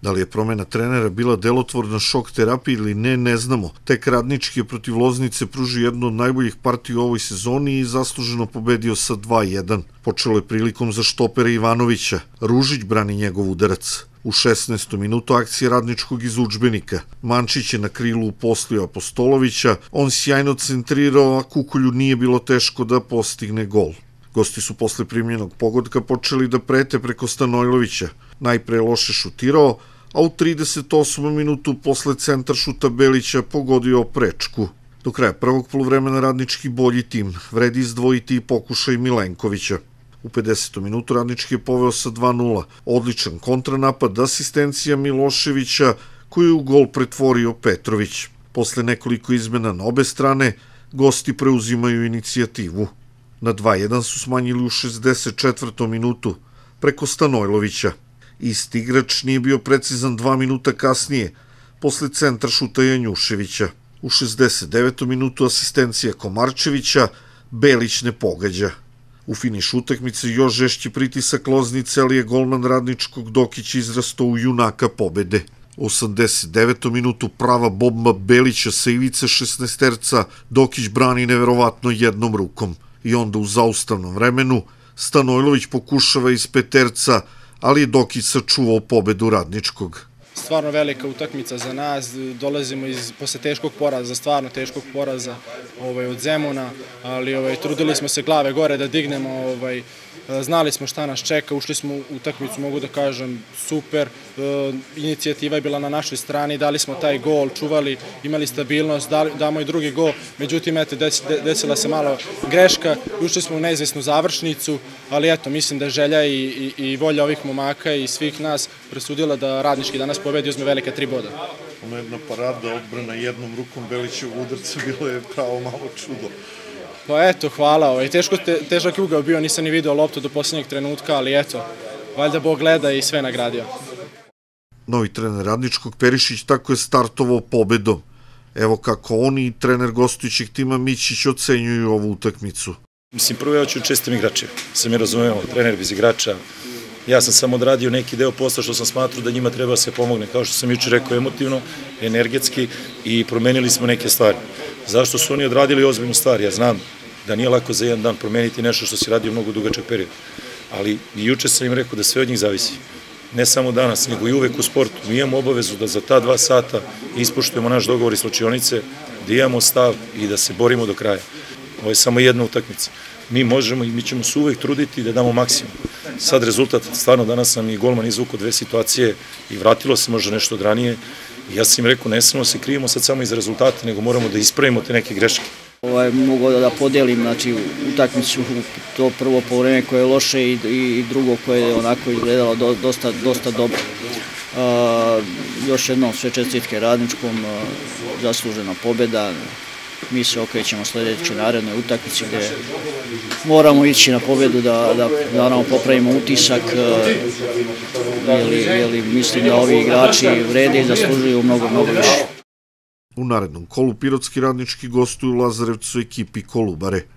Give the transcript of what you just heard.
Da li je promena trenera bila delotvorna šok terapija ili ne, ne znamo. Tek Radnički je protiv Loznice pružio jednu od najboljih partija u ovoj sezoni i zasluženo pobedio sa 2:1. Počelo je prilikom za štopera Ivanovića. Ružić brani njegov udarac. U 16. minutu akcije Radničkog iz udžbenika. Mančić je na krilu uposlio Apostolovića, on sjajno centrirao, a Kukolju nije bilo teško da postigne gol. Gosti su posle primljenog pogotka počeli da prete preko Stanojlovića. Najpre loše šutirao, a u 38. minutu posle centar šuta Belića pogodio prečku. Do kraja prvog poluvremena Radnički bolji tim, vredi izdvojiti i pokušaj Milenkovića. U 50. minutu Radnički je poveo sa 2:0. Odličan kontranapad, asistencija Miloševića, koju je u gol pretvorio Petrović. Posle nekoliko izmena na obe strane, gosti preuzimaju inicijativu. Na 2:1 su smanjili u 64. minutu preko Stanojlovića. Isti igrač nije bio precizan 2 minuta kasnije, posle centra šuta Janjuševića. U 69. minutu asistencija Komarčevića, Belić ne pogađa. U finišu utakmice još žešći pritisak Loznice, ali je golman Radničkog Dokić izrastao u junaka pobede. U 89. minutu prava bomba Belića sa ivice 16-terca, Dokić brani neverovatno jednom rukom. I onda u zaustavnom vremenu Stanojlović pokušava iz peterca, ali je Dokić sačuvao pobedu Radničkog. Stvarno velika utakmica za nas, dolazimo posle teškog poraza, stvarno teškog poraza od Zemuna, ali trudili smo se glave gore da dignemo, znali smo šta nas čeka, ušli smo u utakmicu, mogu da kažem, super, inicijativa je bila na našoj strani, dali smo taj gol, čuvali, imali stabilnost, damo i drugi gol, međutim, desila se malo greška, ušli smo u neizvesnu završnicu, ali eto, mislim da želja i volja ovih momaka i svih nas presudila da Radnički danas pobedi, uzme velika 3 boda. Ono jedna parada odbrana jednom rukom Belićevog udarca, bilo je pravo malo čudo. Pa eto, hvala. Težak je ugao bio, nisam ni video loptu do posljednjeg trenutka, ali eto, valjda Bog gleda i sve nagradio. Novi trener Radničkog Perišić tako je startovao pobedom. Evo kako oni i trener gostujućeg tima Mićić ocenjuju ovu utakmicu. Mislim, prvo ja ću čestim igračima. Sam je razumeo, trener bez igrača. Ja sam samo odradio neki deo posla što sam smatrao da njima treba se pomogne. Kao što sam jučer rekao, emotivno, energetski i promenili smo neke stvari. Zašto su oni odradili ozbiljnu stvar? Ja znam da nije lako za jedan dan promeniti nešto što si radio mnogo dugačak period. Ali i juče sam im rekao da sve od njih zavisi. Ne samo danas, nego i uvek u sportu. Mi imamo obavezu da za ta 2 sata ispoštujemo naš dogovor iz slačionice, da imamo stav i da se borimo do kraja. Ovo je samo jedna utakmica. Mi možemo i mi ćemo se uvek truditi da damo maksimum. Sad rezultat, stvarno danas sam i golman izvukao 2 situacije i vratilo se možda nešto od ranije. Ja sam im rekao, ne smemo se krivimo sad samo iz rezultata, nego moramo da ispravimo te neke greške. Mogu da podelim, znači, utakmicu, to prvo poluvreme koje je loše i drugo koje je onako izgledalo dosta dobro. Još jednom sve čestitke Radničkom, zaslužena pobeda. Mi se okrećemo sledećoj narednoj utakmici gde moramo ići na pobedu da naravno popravimo utisak, jer mislim da ovi igrači vrede i zaslužuju mnogo više. U narednom kolu pirotski Radnički gostuju u Lazarevcu ekipi Kolubare.